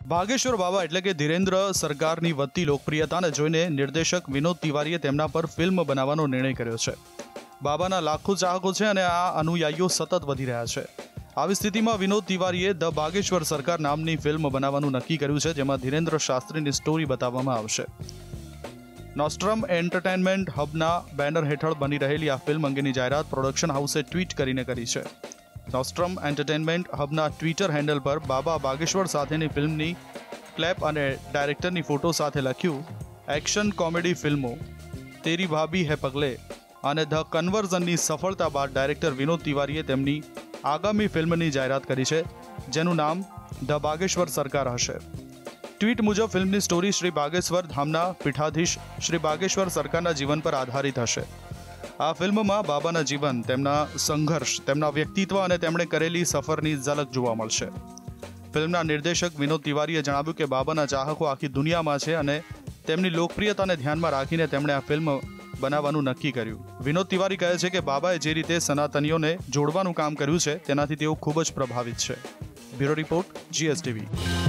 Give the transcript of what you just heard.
ભાગેશ્વર બાબા એટલે કે ધીરેન્દ્ર સરકારની વધતી લોકપ્રિયતાને જોઈને નિર્દેશક વિનોદ તિવારીએ તેમના પર ફિલ્મ બનાવવાનો નિર્ણય કર્યો છે. બાબાના લાખો ચાહકો છે અને આ અનુયાયીઓ સતત વધી રહ્યા છે. આવી સ્થિતિમાં વિનોદ તિવારીએ ધ ભાગેશ્વર સરકાર નામની ફિલ્મ બનાવવાનું નક્કી કર્યું છે, જેમાં ધીરેન્દ્ર શાસ્ત્રીની સ્ટોરી બતાવવામાં આવશે. નોસ્ટ્રમ એન્ટરટેનમેન્ટ હબના બેનર હેઠળ બની રહેલી આ ફિલ્મ અંગેની જાહેરાત પ્રોડક્શન હાઉસે ટ્વીટ કરીને કરી છે. નોસ્ટ્રમ એન્ટરટેનમેન્ટ હબના ટ્વિટર હેન્ડલ પર બાબા ભાગેશ્વર સાથેની ફિલ્મની ક્લેપ અને ડાયરેક્ટરની ફોટો સાથે લખ્યું, એક્શન કોમેડી ફિલ્મો તેરી ભાભી હે પગલે અને ધ કન્વર્ઝનની સફળતા બાદ ડાયરેક્ટર વિનોદ તિવારીએ તેમની આગામી ફિલ્મની જાહેરાત કરી છે, જેનું નામ ધ ભાગેશ્વર સરકાર હશે. ટ્વીટ મુજબ ફિલ્મની સ્ટોરી શ્રી ભાગેશ્વર ધામના પીઠાધીશ શ્રી ભાગેશ્વર સરકારના જીવન પર આધારિત હશે. આ ફિલ્મમાં બાબાના જીવન, તેમના સંઘર્ષ, તેમના વ્યક્તિત્વ અને તેમણે કરેલી સફરની ઝલક જોવા મળશે. ફિલ્મના નિર્દેશક વિનોદ તિવારીએ જણાવ્યું કે બાબાના ચાહકો આખી દુનિયામાં છે અને તેમની લોકપ્રિયતાને ધ્યાનમાં રાખીને તેમણે આ ફિલ્મ બનાવવાનું નક્કી કર્યું. વિનોદ તિવારી કહે છે કે બાબાએ જે રીતે સનાતનીઓને જોડવાનું કામ કર્યું છે તેનાથી તેઓ ખૂબ જ પ્રભાવિત છે. Bureau report, GSTV.